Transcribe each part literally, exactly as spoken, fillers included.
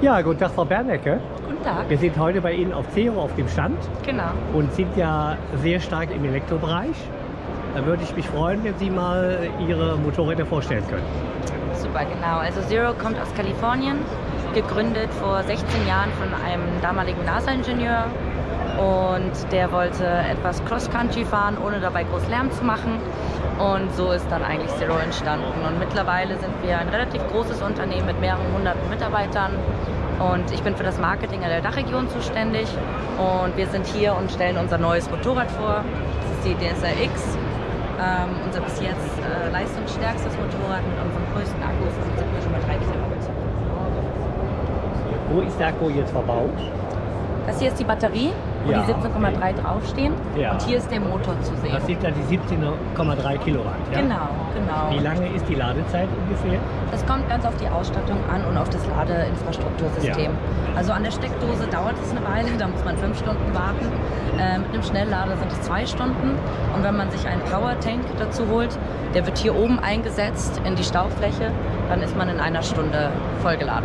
Ja, guten Tag, Frau Bernecke. Guten Tag. Wir sind heute bei Ihnen auf Zero auf dem Stand Genau. und sind ja sehr stark im Elektrobereich. Da würde ich mich freuen, wenn Sie mal Ihre Motorräder vorstellen können. Super, genau. Also Zero kommt aus Kalifornien, gegründet vor sechzehn Jahren von einem damaligen NASA-Ingenieur. Und der wollte etwas Cross-Country fahren, ohne dabei groß Lärm zu machen. Und so ist dann eigentlich Zero entstanden. Und mittlerweile sind wir ein relativ großes Unternehmen mit mehreren hunderten Mitarbeitern. Und ich bin für das Marketing in der Dachregion zuständig. Und wir sind hier und stellen unser neues Motorrad vor. Das ist die D S R X. Ähm, unser bis jetzt äh, leistungsstärkstes Motorrad mit unserem größten Akku. Das sind wir schon mal drei Kilowatt. Wo ist der Akku jetzt verbaut? Das hier ist die Batterie, wo Ja, die siebzehn Komma drei okay. draufstehen. Ja. Und hier ist der Motor zu sehen. Das sind dann die siebzehn Komma drei Kilowatt. Ja? Genau, genau. Wie lange ist die Ladezeit ungefähr? Das kommt ganz auf die Ausstattung an und auf das Ladeinfrastruktursystem. Ja. Also an der Steckdose dauert es eine Weile, da muss man fünf Stunden warten. Äh, mit einem Schnelllader sind es zwei Stunden. Und wenn man sich einen Powertank dazu holt, der wird hier oben eingesetzt in die Staufläche, dann ist man in einer Stunde vollgeladen.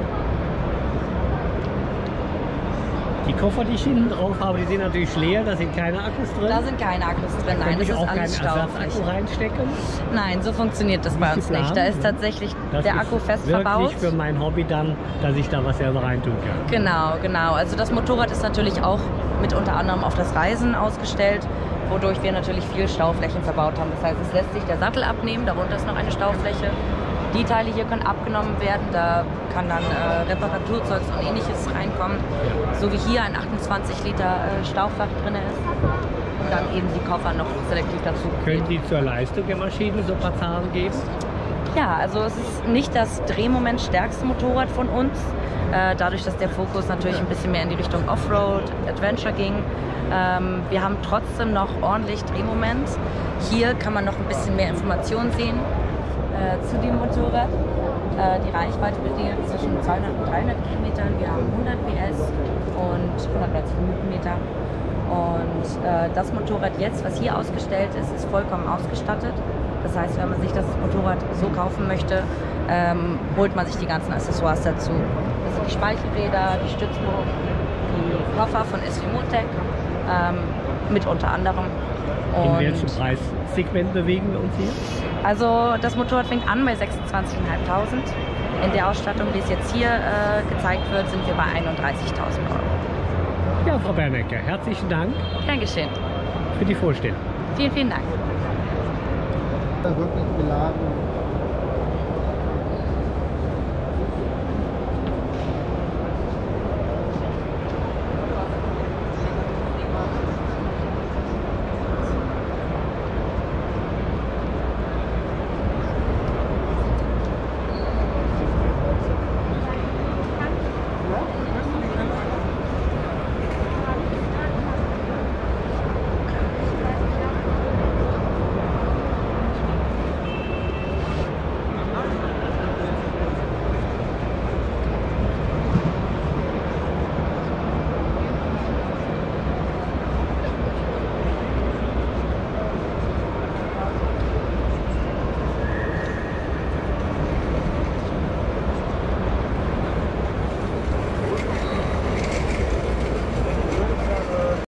Die Koffer, die ich hinten drauf habe, die sind natürlich leer, da sind keine Akkus drin. Da sind keine Akkus drin, Da nein, kann das ich ist auch alles keinen Staufläche. Ersatzakku reinstecken. Nein, so funktioniert das Wie bei ist uns die nicht. Da Plan? ist tatsächlich Das der ist Akku fest wirklich verbaut. für mein Hobby dann, dass ich da was selber reintun kann. Genau, genau. Also das Motorrad ist natürlich auch mit unter anderem auf das Reisen ausgestellt, wodurch wir natürlich viel Stauflächen verbaut haben. Das heißt, es lässt sich der Sattel abnehmen, darunter ist noch eine Staufläche. Die Teile hier können abgenommen werden, da kann dann äh, Reparaturzeugs und ähnliches reinkommen. So wie hier ein achtundzwanzig Liter äh, Stauffach drin ist. Und dann eben die Koffer noch selektiv dazu. Können Sie zur Leistung der Maschine so ein paar Zahlen geben? Ja, also es ist nicht das Drehmoment stärkste Motorrad von uns. Äh, dadurch, dass der Fokus natürlich ein bisschen mehr in die Richtung Offroad, Adventure ging. Ähm, wir haben trotzdem noch ordentlich Drehmoment. Hier kann man noch ein bisschen mehr Informationen sehen äh, zu dem Motorrad. Äh, die Reichweite beträgt zwischen zweihundert und dreihundert Kilometern. Wir haben hundert P S und hundertneunzig Newtonmeter. Und äh, das Motorrad jetzt, was hier ausgestellt ist, ist vollkommen ausgestattet. Das heißt, wenn man sich das Motorrad so kaufen möchte, ähm, holt man sich die ganzen Accessoires dazu. Das sind die Speichelräder, die Stützbogen, die Koffer von S V Motec, ähm, mit unter anderem. In Und welchem Preissegment bewegen wir uns hier? also das Motorrad fängt an bei sechsundzwanzigtausendfünfhundert. In der Ausstattung, wie es jetzt hier äh, gezeigt wird, sind wir bei einunddreißigtausend Euro. Ja, Frau Bernecke, herzlichen Dank Gern geschehen. für die Vorstellung. Vielen, vielen Dank. Wirklich beladen.